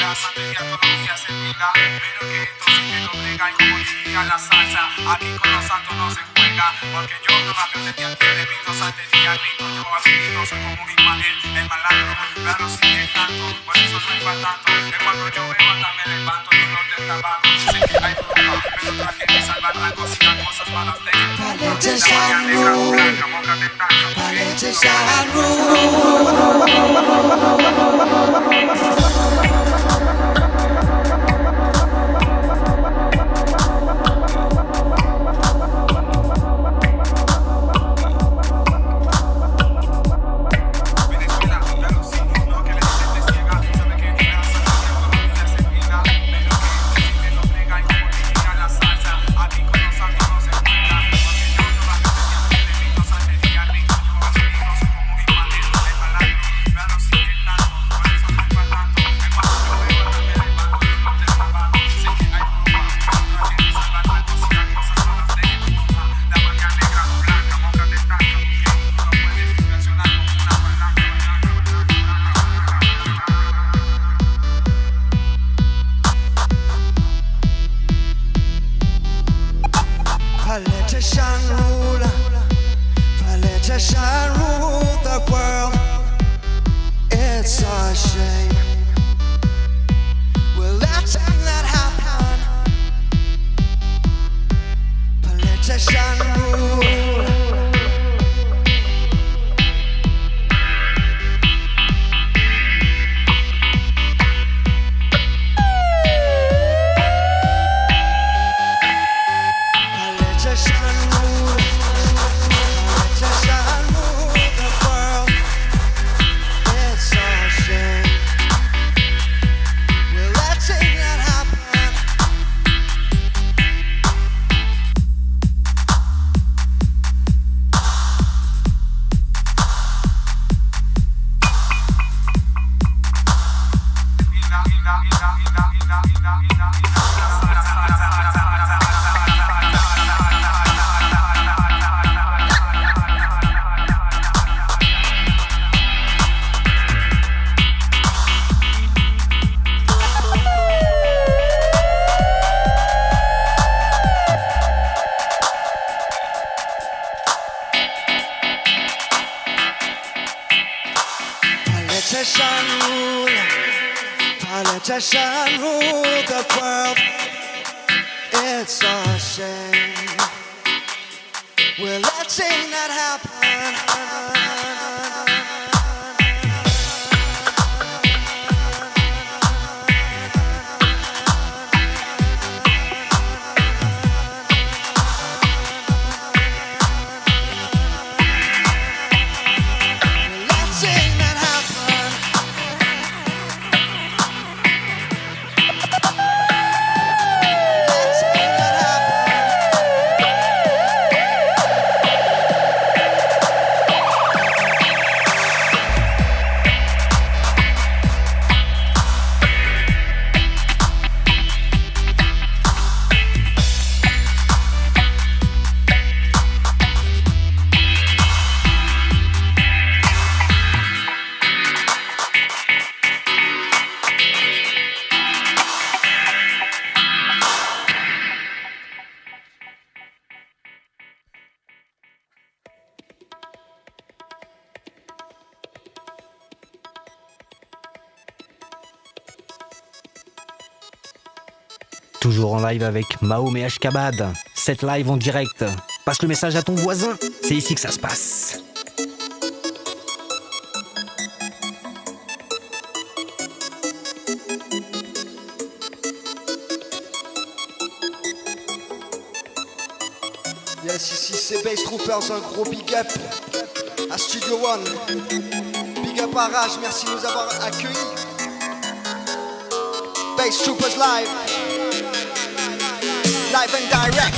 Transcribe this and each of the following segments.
días, todos los días se diga, pero que esto sí que lo brega. Y como diría la salsa, aquí con los santos no se juega, porque yo no la creo de ti antes de Vito, santería, rito, yo así soy como un imán, el malandro, claro sí es tanto, por eso no es para tanto, que cuando yo veo también me levanto, yo no te trabajo, sé que hay broma, pero traje de salvar rangos y las cosas malas de Politician rule, politician the world. It's a shame we're letting that happen. Politician rule. Politician rule the world. It's a shame we're letting that happen. Toujours en live avec Mahom et Ashkabad. 7 live en direct. Passe le message à ton voisin. C'est ici que ça se passe. Yes, ici c'est Bass Troopers, un gros big up à Studio One. Big up à Raj, merci de nous avoir accueillis. Bass Troopers live and direct.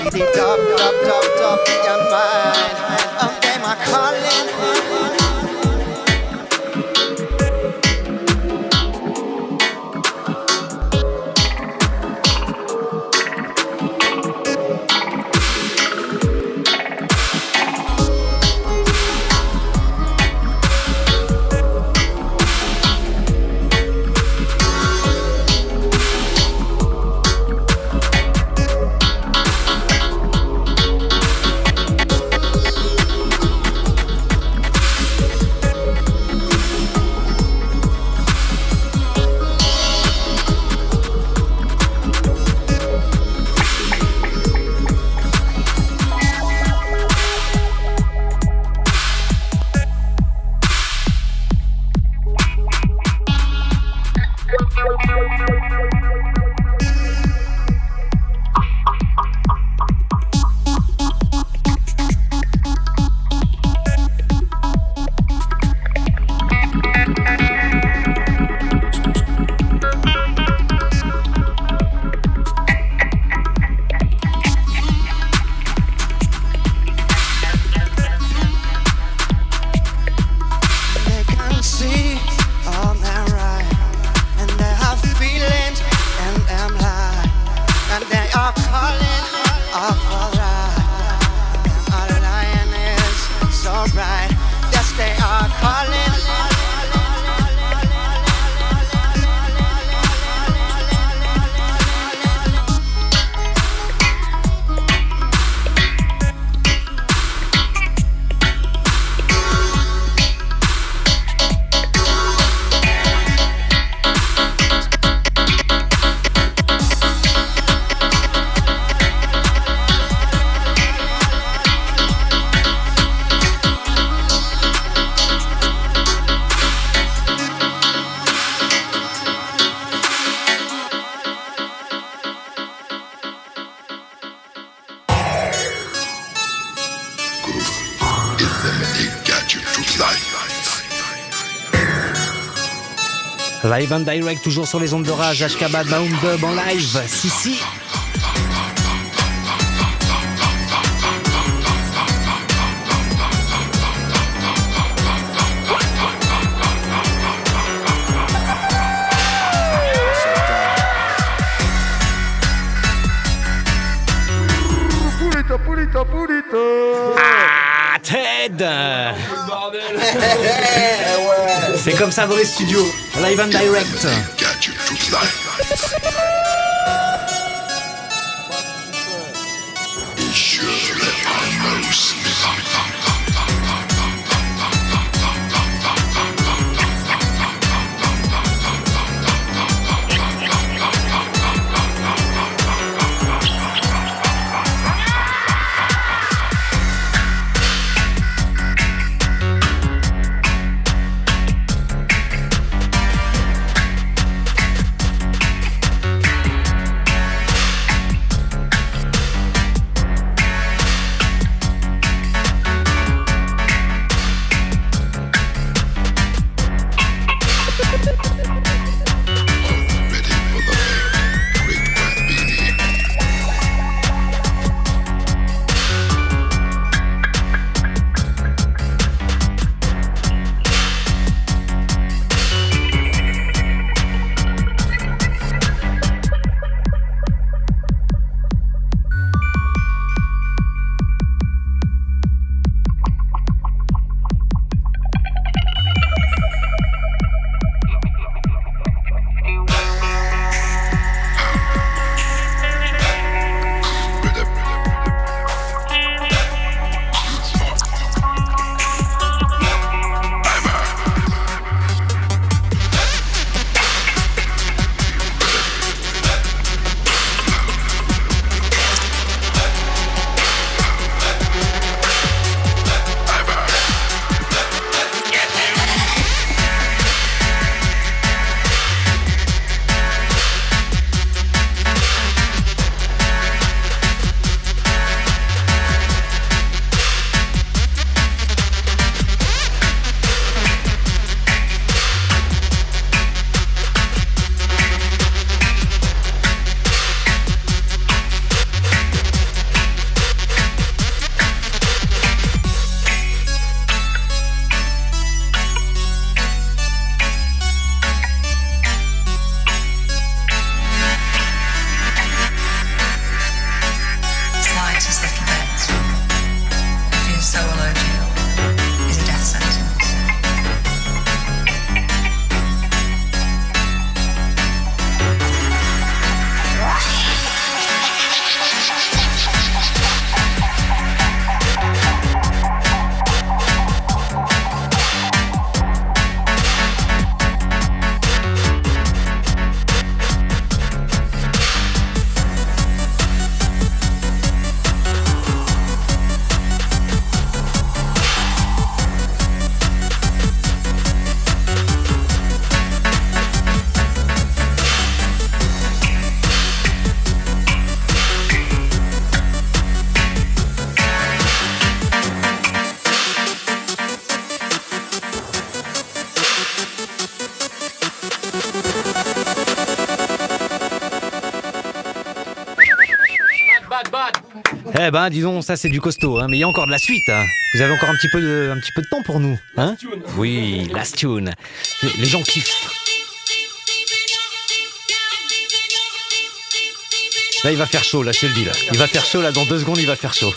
The dub, your mind. Them are calling. Live and direct, toujours sur les ondes de rage, Ashkabad, Mount Dub en live, si. Pulito. Ah, Ted. C'est comme ça dans les studios, live and direct. Eh ben, disons, ça c'est du costaud, hein, mais il y a encore de la suite. Hein. Vous avez encore un petit peu de temps pour nous, hein? Oui, last tune. Les gens kiffent. Là, il va faire chaud, là, je te le dis, là. Il va faire chaud, là, dans 2 secondes, il va faire chaud.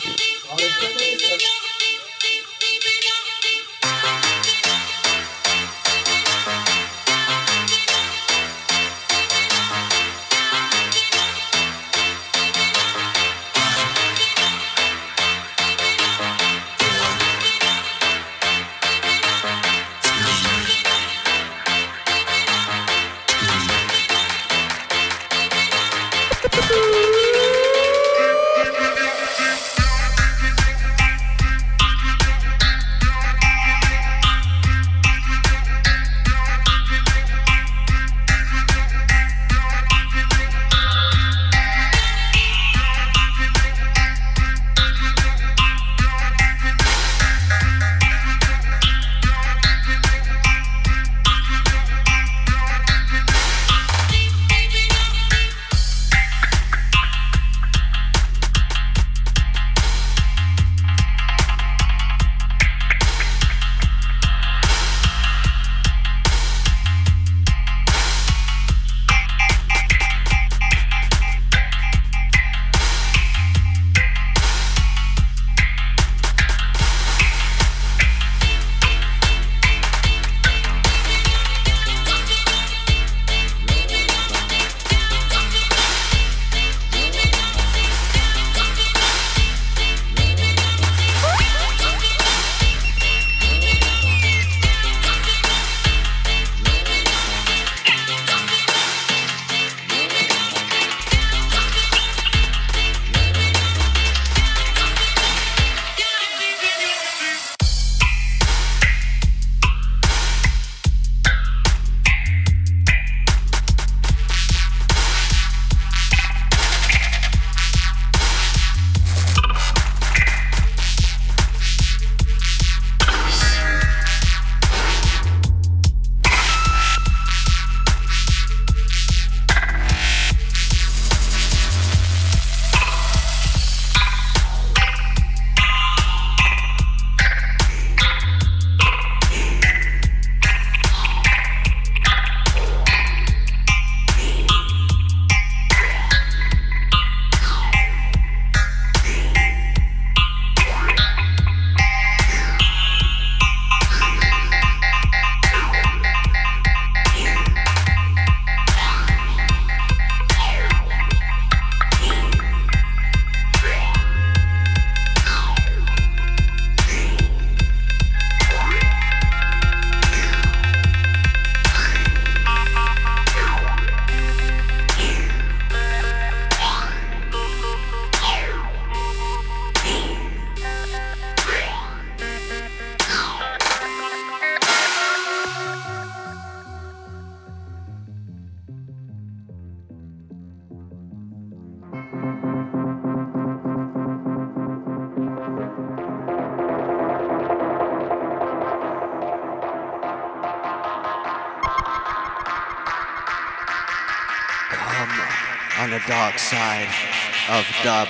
On the dark side of dub.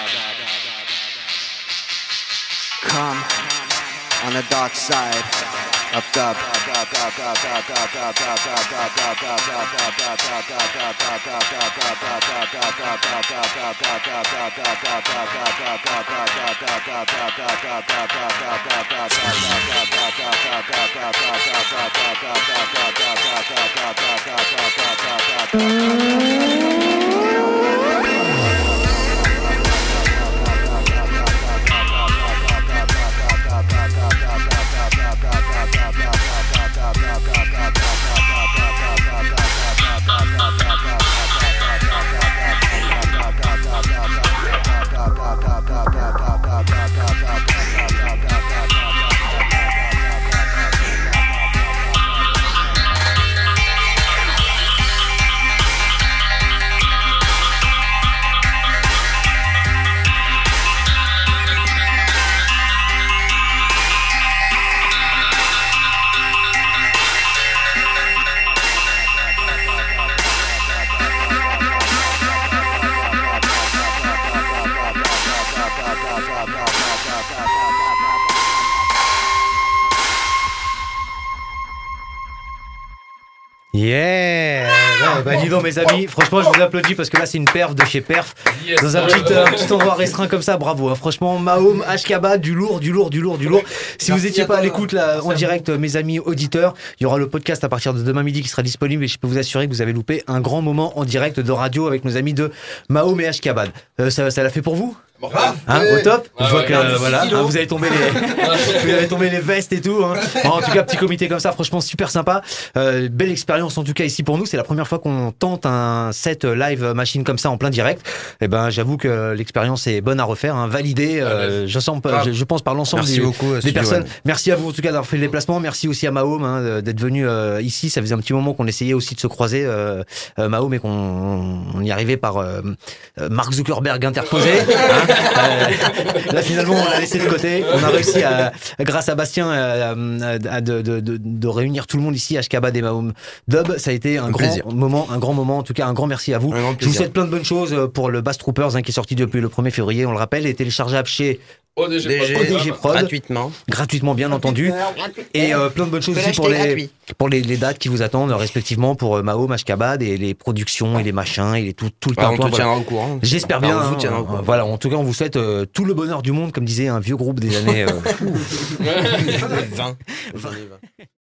Come on the dark side of dub. Yeah. Bah dis donc mes amis, franchement je vous applaudis parce que là c'est une perf de chez Perf. Dans un petit endroit restreint comme ça, bravo. Franchement, Mahom, Ashkabad, du lourd. Si vous n'étiez pas à l'écoute là en direct, mes amis auditeurs, il y aura le podcast à partir de demain midi qui sera disponible et je peux vous assurer que vous avez loupé un grand moment en direct de radio avec nos amis de Mahom et Ashkabad. Ça l'a fait pour vous? Au top. Je vois que voilà, vous avez tombé les vestes et tout. En tout cas, petit comité comme ça, franchement super sympa. Belle expérience en tout cas ici pour nous. C'est la première fois qu'on tente un set live machine comme ça en plein direct. Et ben, j'avoue que l'expérience est bonne à refaire, validée. Je pense par l'ensemble des personnes. Merci à vous en tout cas d'avoir fait le déplacement. Merci aussi à Mahom d'être venu ici. Ça faisait un petit moment qu'on essayait aussi de se croiser, Mahom, et qu'on y arrivait par Mark Zuckerberg interposé. Là finalement on l'a laissé de côté. On a réussi grâce à Bastien de réunir tout le monde ici, Ashkabad et Mahom Dub. Ça a été un grand moment, en tout cas un grand merci à vous. Je vous souhaite plein de bonnes choses pour le Bass Troopers qui est sorti depuis le 1er février, on le rappelle, est téléchargeable chez ODG Prod, gratuitement bien entendu, et plein de bonnes choses aussi pour les dates qui vous attendent respectivement pour Mahom, Ashkabad et les productions et les machins et tout le temps. On te tiendra au courant. J'espère bien. Voilà, en tout cas on vous souhaite tout le bonheur du monde, comme disait un vieux groupe des années 20.